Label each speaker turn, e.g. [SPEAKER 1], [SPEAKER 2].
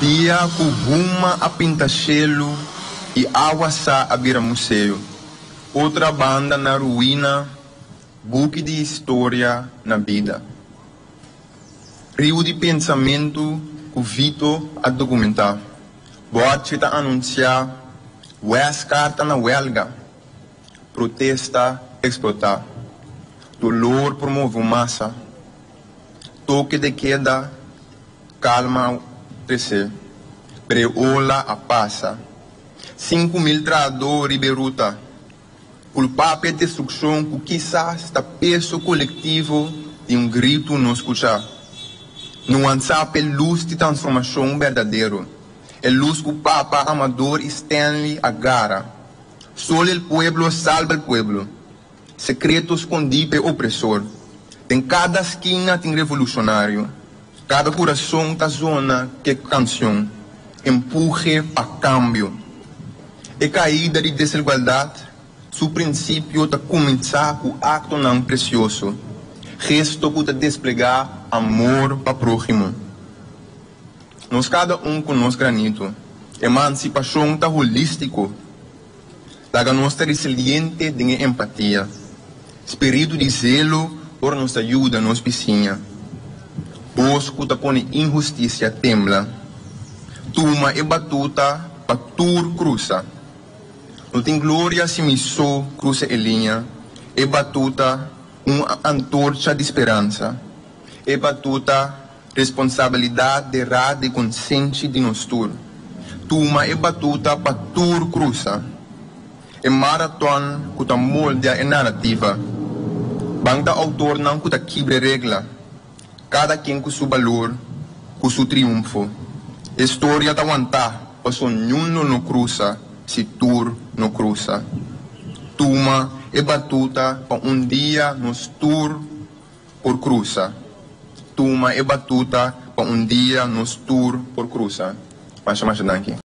[SPEAKER 1] Dia ku ruma a Pintachelo e água sa a beira museu. Outra banda na ruína, buque de história na vida. Rio de pensamento ku Vito a documentar. Boate a anunciar, West carta na huelga. Protesta, explotar. Dolor promove massa. Toque de queda, calma crescer. Preola a passa. 5.000 traidores Beruta. Culpável de destruição que quizás está peso coletivo de grito não escuchar. Não ansar pela luz de transformação verdadeiro. É luz que o Papa Amador Stanley agarra. Só o pueblo salva o pueblo. Secreto escondido pelo opressor. Em cada esquina tem revolucionário. Cada coração da zona que canção. Empurre a cambio. E caída de desigualdade, seu princípio de começar com o acto não precioso. Resto que de desplegar amor para o próximo. Nós cada com nosso granito. Emancipação da holístico. Da nossa resiliente de empatia. Espírito de zelo por nos ajuda nos vizinhos. Bosco da põe injustiça tembla. Tuma e batuta para tur cruza. Não tem glória se missou cruza e linha. E batuta uma antorcha de esperança. E batuta responsabilidade de rade consciente de nós tur. Tuma e batuta para tur cruza. E maratona que ta molda e narrativa. Bang da autor não que ta quebre regla. Cada quem com seu valor, com seu triunfo. História da aguentar, passou nenhum no cruza, se tur no cruza. Tuma e batuta para dia nos tur por cruza. Tuma e batuta para dia nos tur por cruza. Mas danke.